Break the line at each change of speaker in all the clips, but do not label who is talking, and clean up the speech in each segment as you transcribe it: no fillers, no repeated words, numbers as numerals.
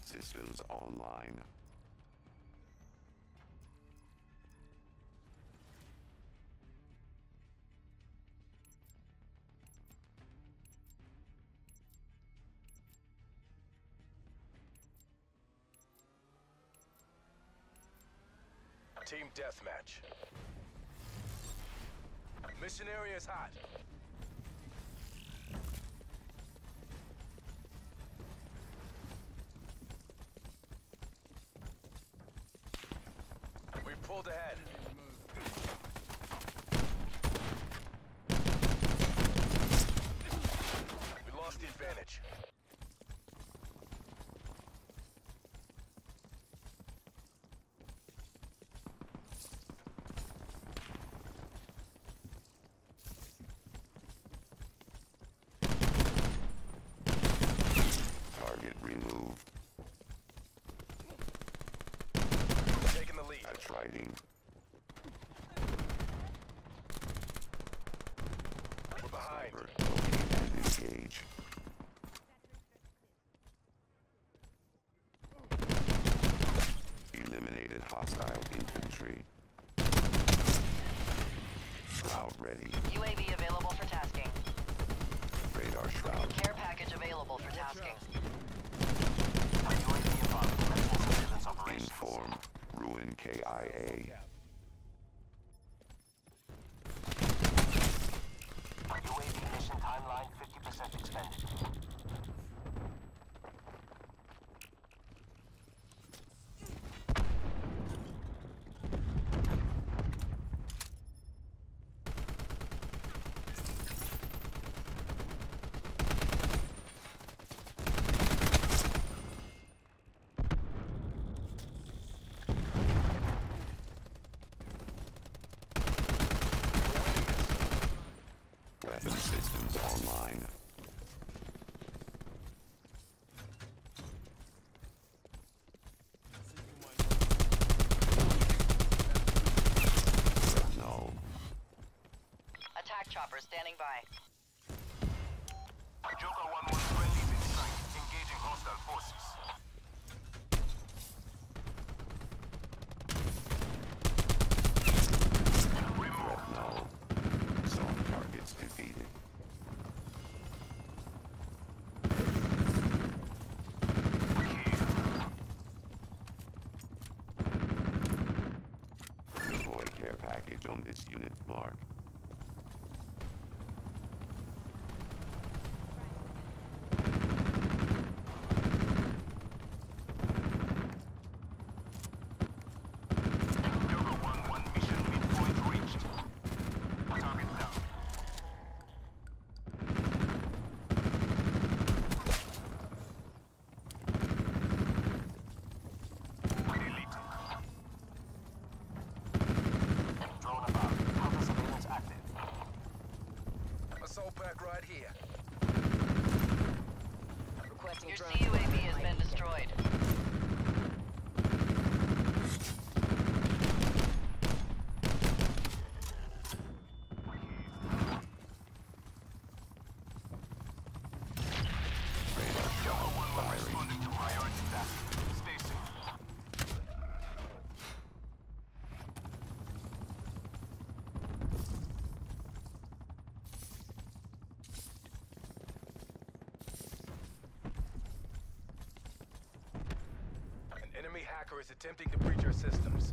Systems online.
Team deathmatch. Mission area is hot. We pulled ahead. We lost the advantage.
Target removed.
Taking the lead.
That's writing.
We're behind.
Locate and engage. Eliminated hostile infantry. Shroud ready.
UAV available for tasking.
Radar shroud.
Care package available for tasking.
Inform. Ruin KIA.
UAV mission timeline 50% expended.
Weapon systems online. No.
Attack chopper standing by.
Joker 1-1 friendlies in sight. Engaging hostile forces.
Threat null. Soft targets defeated. Deploy care package on this unit mark.
Joker 1-1 mission midpoint reached. Target down. Deleted. Drone above. Counter surveillance active.
Assault pack right here.
Your CUAV has been destroyed.
Radar shroud firing.
Responding to priority task. Stay safe.
An enemy hacker is attempting to breach our systems.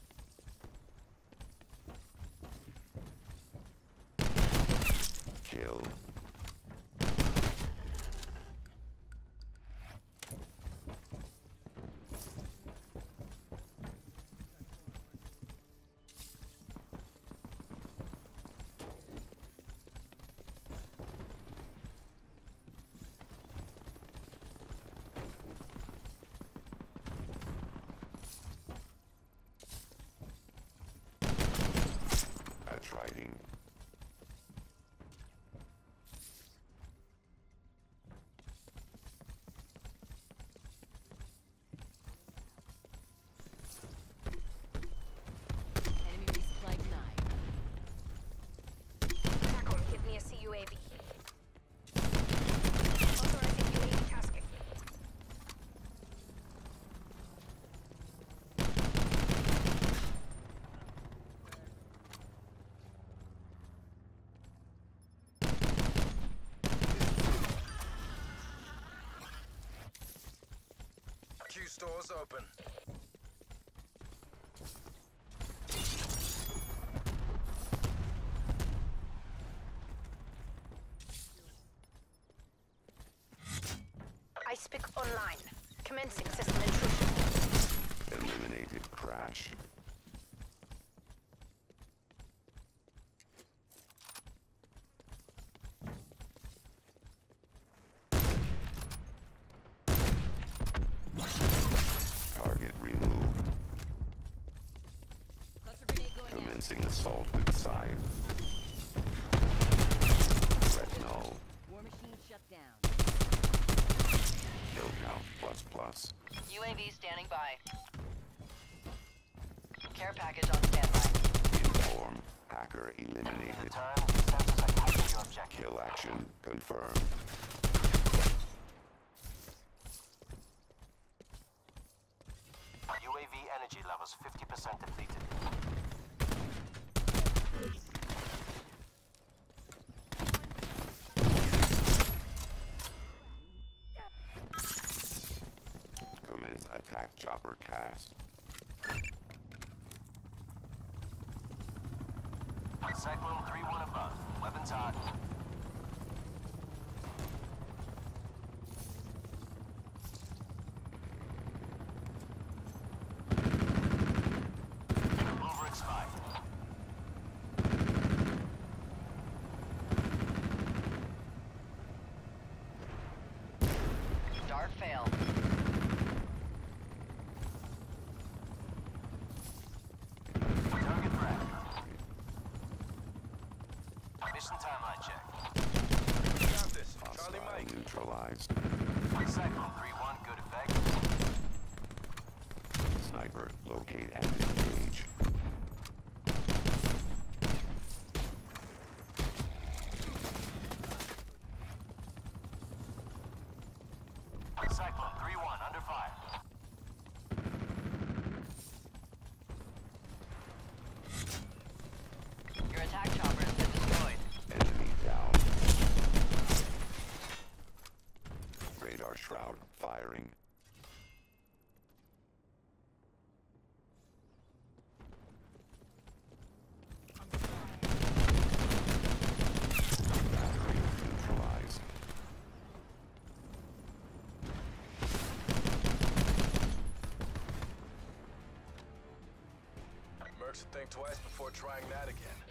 Kill. firing.
Enemy resupply denied.
TACOM, give me a CUAV. Authorizing UAV tasking.
Q stores open.
Icepick online. Commencing system intrusion.
Eliminated crash. Target removed.
Cluster grenade going out.
Commencing assault with side. Threat null.
War machine shut down.
Kill count ++.
UAV standing by. Care package on standby.
Inform. Hacker eliminated.
Time, sensors are capturing your objective.
Kill action confirmed.
UAV energy levels 50% depleted.
Commence attack chopper cast.
Cyclone 3-1 above. Weapons hot. Overexpired.
Dart failed.
Target frag. Mission timeline check.
Got this. Charlie
Hostile
Mike.
neutralized.
Cyclone 3-1, good effect.
Sniper locate and engage.
Cyclone 3-1, under fire.
Your attack chopper has been destroyed.
Enemy down. Radar shroud firing. Battery neutralized.
Mercs will think twice before trying that again.